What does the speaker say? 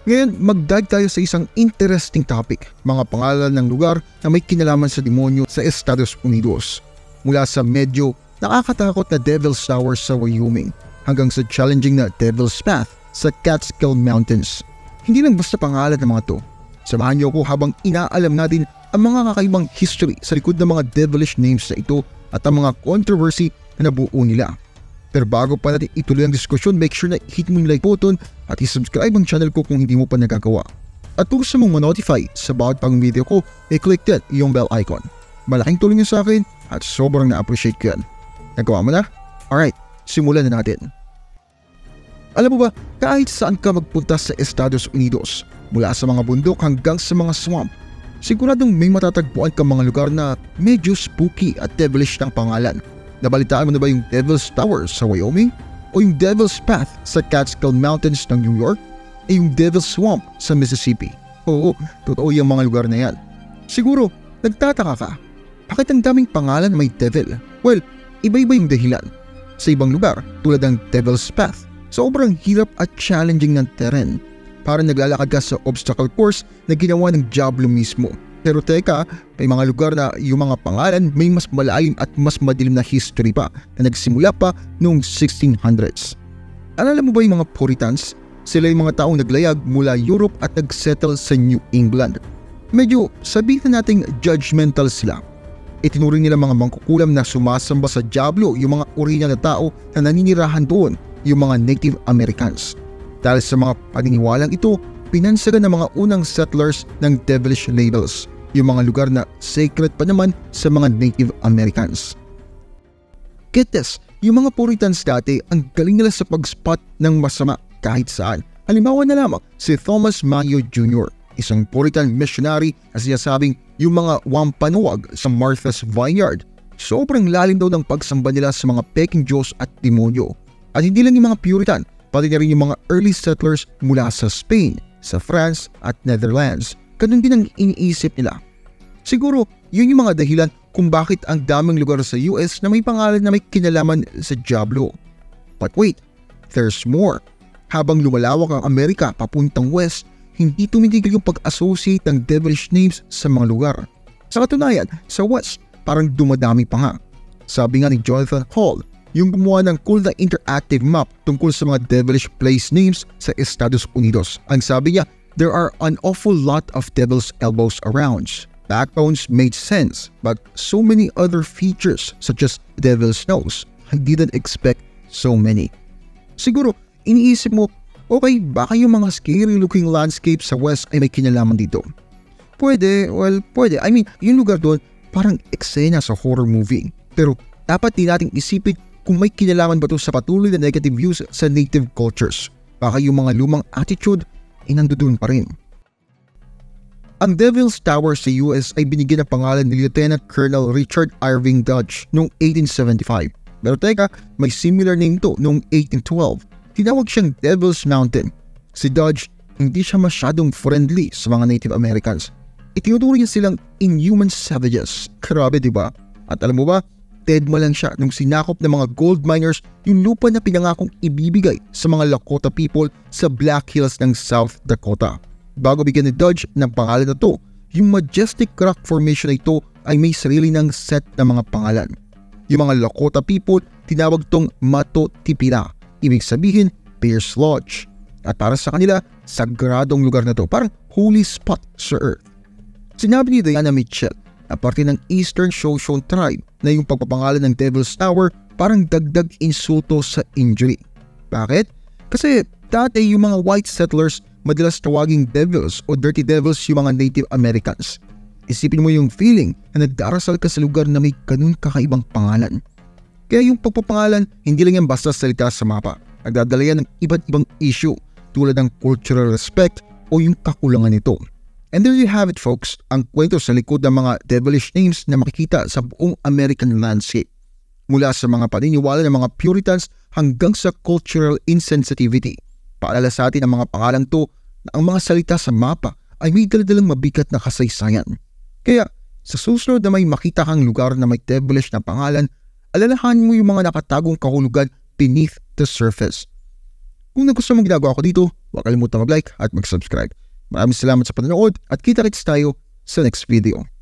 Ngayon, mag-dive tayo sa isang interesting topic, mga pangalan ng lugar na may kinalaman sa demonyo sa Estados Unidos. Mula sa medyo nakakatakot na Devil's Tower sa Wyoming hanggang sa challenging na Devil's Path sa Catskill Mountains. Hindi lang basta pangalan ng mga to. Samahan niyo ako habang inaalam natin ang mga kakaibang history sa likod ng mga devilish names na ito at ang mga controversy na nabuo nila. Pero bago pa natin ituloy ang diskusyon, make sure na hit mo yung like button at isubscribe ang channel ko kung hindi mo pa nagagawa. At kung gusto mong ma-notify sa bawat pang video ko, i-click din yung bell icon. Malaking tulong yun sa akin at sobrang na-appreciate ko yan. Nagawa mo na? Alright, simulan na natin. Alam mo ba, kahit saan ka magpunta sa Estados Unidos, mula sa mga bundok hanggang sa mga swamp, siguradong may matatagpuan kang mga lugar na medyo spooky at devilish ng pangalan. Nabalitaan mo na ba yung Devil's Tower sa Wyoming? O yung Devil's Path sa Catskill Mountains ng New York? E yung Devil's Swamp sa Mississippi? Oo, totoo yung mga lugar na yan. Siguro, nagtataka ka. Bakit ang daming pangalan na may devil? Well, iba-iba yung dahilan. Sa ibang lugar, tulad ng Devil's Path, sobrang hirap at challenging ng terrain. Parang naglalakad ka sa obstacle course na ginawa ng Diablo mismo. Pero teka, may mga lugar na yung mga pangalan may mas malalim at mas madilim na history pa na nagsimula pa noong 1600s. Alala mo ba yung mga Puritans? Sila yung mga taong naglayag mula Europe at nagsettle sa New England. Medyo sabihin nating judgmental sila. Itinuring nila mga mangkukulam na sumasamba sa Diablo yung mga original na tao na naninirahan doon, yung mga Native Americans. Dahil sa mga paniniwalang ito, pinansagan ng mga unang settlers ng devilish labels, yung mga lugar na sacred pa naman sa mga Native Americans. Get this, yung mga Puritans dati ang galing nila sa pag-spot ng masama kahit saan. Halimbawa na lamang si Thomas Mayo Jr., isang Puritan missionary na sinasabing yung mga wampanuwag sa Martha's Vineyard. Sobrang lalim daw ng pagsamba nila sa mga peking Diyos at demonyo. At hindi lang yung mga Puritan, pati na rin yung mga early settlers mula sa Spain, sa France at Netherlands. Ganun din ang iniisip nila. Siguro, yun yung mga dahilan kung bakit ang daming lugar sa US na may pangalan na may kinalaman sa Diablo. But wait, there's more. Habang lumalawak ang Amerika papuntang West, hindi tumitigil yung pag-associate ng devilish names sa mga lugar. Sa katunayan, sa West, parang dumadami pa nga. Sabi nga ni Jonathan Hall, yung gumawa ng cool na interactive map tungkol sa mga devilish place names sa Estados Unidos. Ang sabi niya, there are an awful lot of devil's elbows around. Backbones made sense, but so many other features such as devil's nose, I didn't expect so many. Siguro, iniisip mo, okay, baka yung mga scary looking landscape sa West ay may kinalaman dito. Pwede, well, pwede. I mean, yung lugar doon parang eksena sa horror movie. Pero dapat din nating isipin kung may kinalaman ba ito sa patuloy na negative views sa native cultures. Baka yung mga lumang attitude ay nandoon pa rin. Ang Devil's Tower sa US ay binigyan ng pangalan ni Lieutenant Colonel Richard Irving Dodge noong 1875. Pero teka, may similar name to noong 1812. Tinawag siyang Devil's Mountain. Si Dodge, hindi siya masyadong friendly sa mga Native Americans. Itinuturing niya silang inhuman savages. Grabe, diba? At alam mo ba, deadma lang siya nung sinakop ng mga gold miners yung lupa na pinangakong ibibigay sa mga Lakota people sa Black Hills ng South Dakota. Bago bigyan ni Dodge ng pangalan na to, yung majestic rock formation na ito ay may sarili ng set na mga pangalan. Yung mga Lakota people, tinawag tong Mato Tipira, ibig sabihin Pierce Lodge. At para sa kanila, sagradong lugar na to, parang holy spot sa earth. Sinabi ni Diana Mitchell na parte ng Eastern Shoshone tribe na yung pagpapangalan ng Devil's Tower parang dagdag insulto sa injury. Bakit? Kasi dati yung mga white settlers madalas tawaging devils o dirty devils yung mga Native Americans. Isipin mo yung feeling na nagdarasal ka sa lugar na may ganun kakaibang pangalan. Kaya yung pagpapangalan, hindi lang yan basta salita sa mapa. Nagdadala yan ng iba't ibang issue tulad ng cultural respect o yung kakulangan nito. And there you have it, folks, ang kwento sa likod ng mga devilish names na makikita sa buong American landscape. Mula sa mga paniniwala ng mga Puritans hanggang sa cultural insensitivity. Paalala sa atin ang mga pangalan to na ang mga salita sa mapa ay may daladalang mabigat na kasaysayan. Kaya sa susunod na may makita kang lugar na may devilish na pangalan, alalahanin mo yung mga nakatagong kahulugan beneath the surface. Kung nagustuhan mong ginagawa ko dito, huwag kalimutan mag-like at mag-subscribe. Maraming salamat sa panonood at kita-kits tayo sa next video.